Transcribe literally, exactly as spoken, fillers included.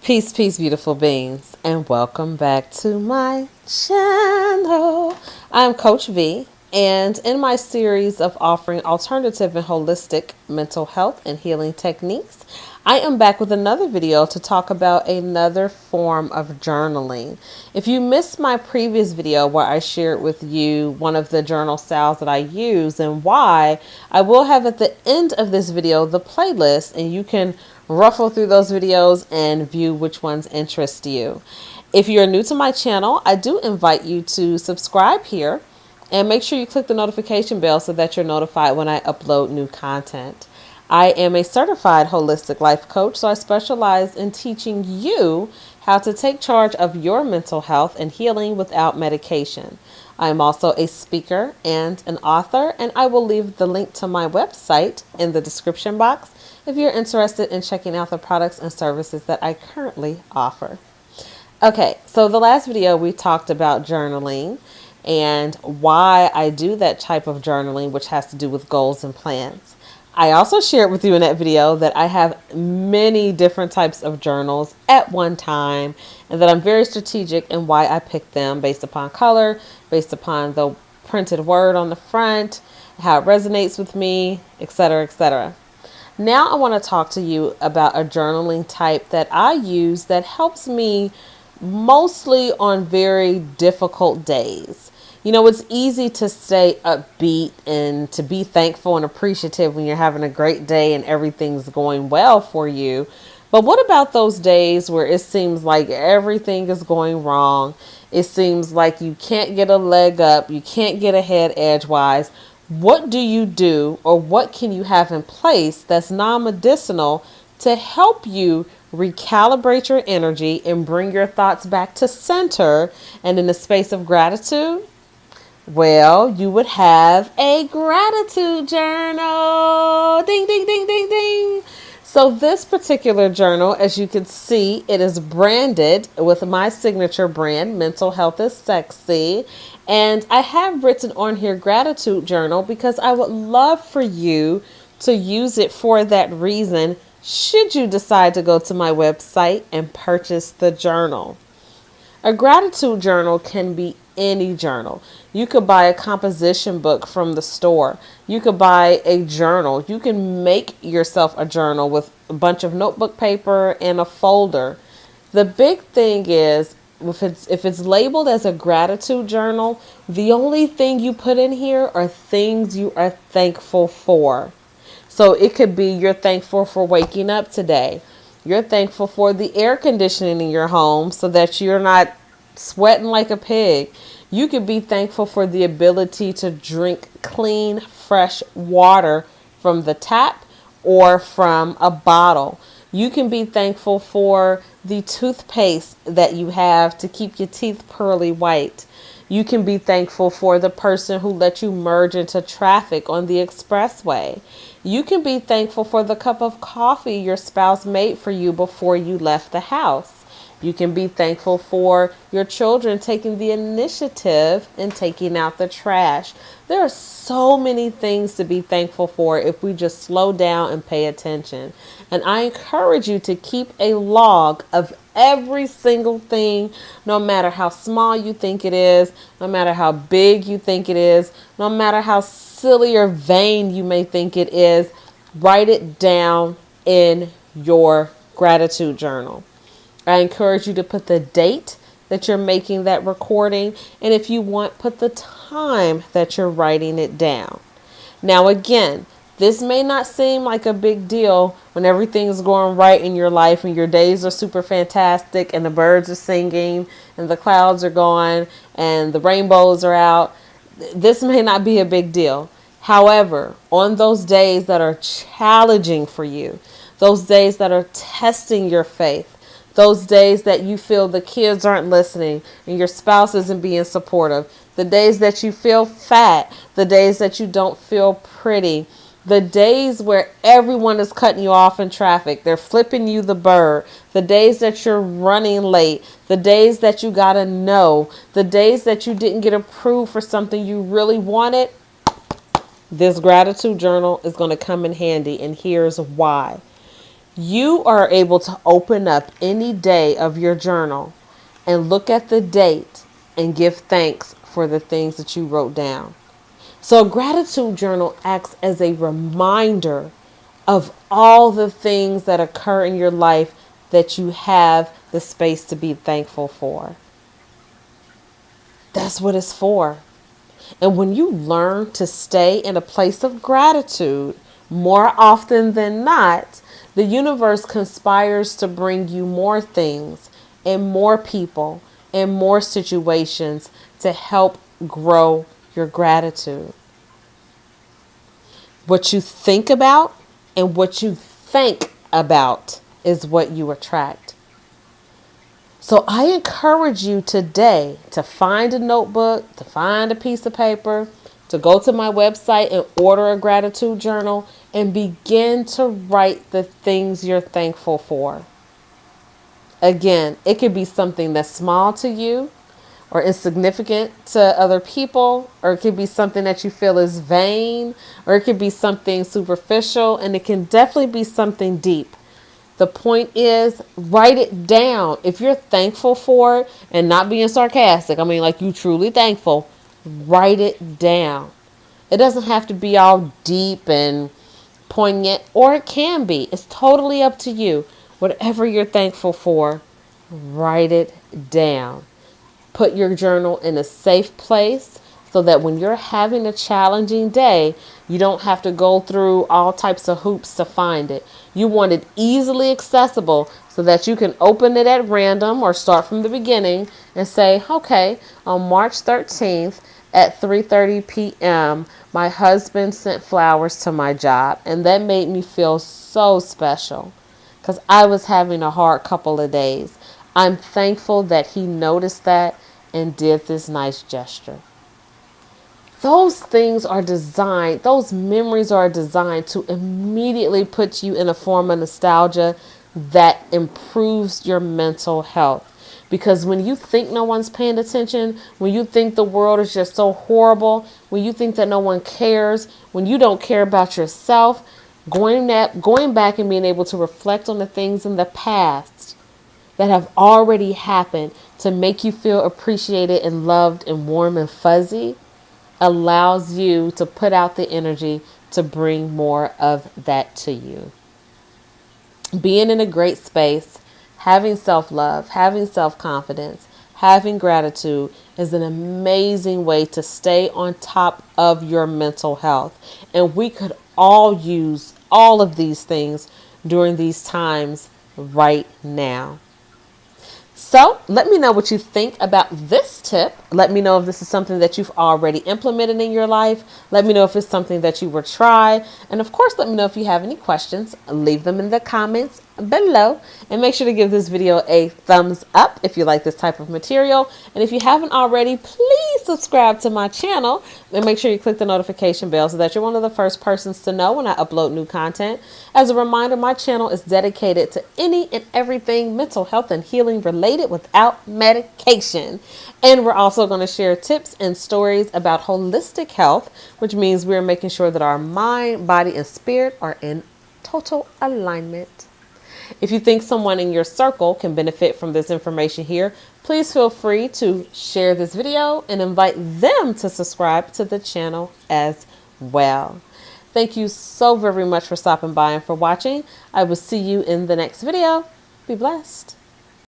Peace, peace, beautiful beings, and welcome back to my channel. I'm Coach V, and in my series of offering alternative and holistic mental health and healing techniques, I am back with another video to talk about another form of journaling. If you missed my previous video where I shared with you one of the journal styles that I use and why, I will have at the end of this video the playlist, and you can ruffle through those videos and view which ones interest you. If you're new to my channel, I do invite you to subscribe here and make sure you click the notification bell so that you're notified when I upload new content. I am a certified holistic life coach, so I specialize in teaching you how to take charge of your mental health and healing without medication. I am also a speaker and an author, and I will leave the link to my website in the description box if you're interested in checking out the products and services that I currently offer. Okay, so the last video we talked about journaling and why I do that type of journaling, which has to do with goals and plans. I also shared with you in that video that I have many different types of journals at one time, and that I'm very strategic in why I pick them based upon color, based upon the printed word on the front, how it resonates with me, et cetera, et cetera. Now I want to talk to you about a journaling type that I use that helps me mostly on very difficult days. You know, it's easy to stay upbeat and to be thankful and appreciative when you're having a great day and everything's going well for you. But what about those days where it seems like everything is going wrong? It seems like you can't get a leg up, you can't get ahead edgewise. What do you do, or what can you have in place that's non-medicinal to help you recalibrate your energy and bring your thoughts back to center and in a space of gratitude? Well, you would have a gratitude journal. Ding, ding, ding, ding, ding. So this particular journal, as you can see, it is branded with my signature brand, Mental Health is Sexy. And I have written on here gratitude journal because I would love for you to use it for that reason should you decide to go to my website and purchase the journal. A gratitude journal can be any journal. You could buy a composition book from the store. You could buy a journal. You can make yourself a journal with a bunch of notebook paper and a folder. The big thing is, if it's, if it's labeled as a gratitude journal, the only thing you put in here are things you are thankful for. So it could be you're thankful for waking up today. You're thankful for the air conditioning in your home so that you're not sweating like a pig. You could be thankful for the ability to drink clean, fresh water from the tap or from a bottle. You can be thankful for the toothpaste that you have to keep your teeth pearly white. You can be thankful for the person who let you merge into traffic on the expressway. You can be thankful for the cup of coffee your spouse made for you before you left the house. You can be thankful for your children taking the initiative and taking out the trash. There are so many things to be thankful for if we just slow down and pay attention. And I encourage you to keep a log of every single thing, no matter how small you think it is, no matter how big you think it is, no matter how silly or vain you may think it is. Write it down in your gratitude journal. I encourage you to put the date that you're making that recording, and if you want, put the time that you're writing it down. Now again, this may not seem like a big deal when everything's going right in your life and your days are super fantastic and the birds are singing and the clouds are going and the rainbows are out. This may not be a big deal. However, on those days that are challenging for you, those days that are testing your faith, those days that you feel the kids aren't listening and your spouse isn't being supportive, the days that you feel fat, the days that you don't feel pretty, the days where everyone is cutting you off in traffic, they're flipping you the bird, the days that you're running late, the days that you gotta know, the days that you didn't get approved for something you really wanted, this gratitude journal is going to come in handy, and here's why. You are able to open up any day of your journal and look at the date and give thanks for the things that you wrote down. So a gratitude journal acts as a reminder of all the things that occur in your life that you have the space to be thankful for. That's what it's for. And when you learn to stay in a place of gratitude, more often than not, the universe conspires to bring you more things and more people and more situations to help grow your gratitude. What you think about and what you think about is what you attract. So I encourage you today to find a notebook, to find a piece of paper, to go to my website and order a gratitude journal and begin to write the things you're thankful for. Again, it could be something that's small to you or insignificant to other people, or it could be something that you feel is vain, or it could be something superficial, and it can definitely be something deep. The point is, write it down. If you're thankful for it, and not being sarcastic, I mean like you truly thankful, write it down. It doesn't have to be all deep and poignant, or it can be. It's totally up to you. Whatever you're thankful for, write it down. Put your journal in a safe place so that when you're having a challenging day, you don't have to go through all types of hoops to find it. You want it easily accessible so that you can open it at random or start from the beginning and say, okay, on March thirteenth at three thirty p.m., my husband sent flowers to my job, and that made me feel so special because I was having a hard couple of days. I'm thankful that he noticed that and did this nice gesture. Those things are designed, those memories are designed to immediately put you in a form of nostalgia that improves your mental health. Because when you think no one's paying attention, when you think the world is just so horrible, when you think that no one cares, when you don't care about yourself, going that, going back and being able to reflect on the things in the past that have already happened to make you feel appreciated and loved and warm and fuzzy allows you to put out the energy to bring more of that to you. Being in a great space, having self-love, having self-confidence, having gratitude is an amazing way to stay on top of your mental health. And we could all use all of these things during these times right now. So let me know what you think about this tip. Let me know if this is something that you've already implemented in your life. Let me know if it's something that you will try. And of course, let me know if you have any questions. Leave them in the comments below. And make sure to give this video a thumbs up if you like this type of material. And if you haven't already, please subscribe to my channel. And make sure you click the notification bell so that you're one of the first persons to know when I upload new content. As a reminder, my channel is dedicated to any and everything mental health and healing related without medication. And we're also going to share tips and stories about holistic health, which means we're making sure that our mind, body, and spirit are in total alignment. If you think someone in your circle can benefit from this information here, please feel free to share this video and invite them to subscribe to the channel as well. Thank you so very much for stopping by and for watching. I will see you in the next video. Be blessed.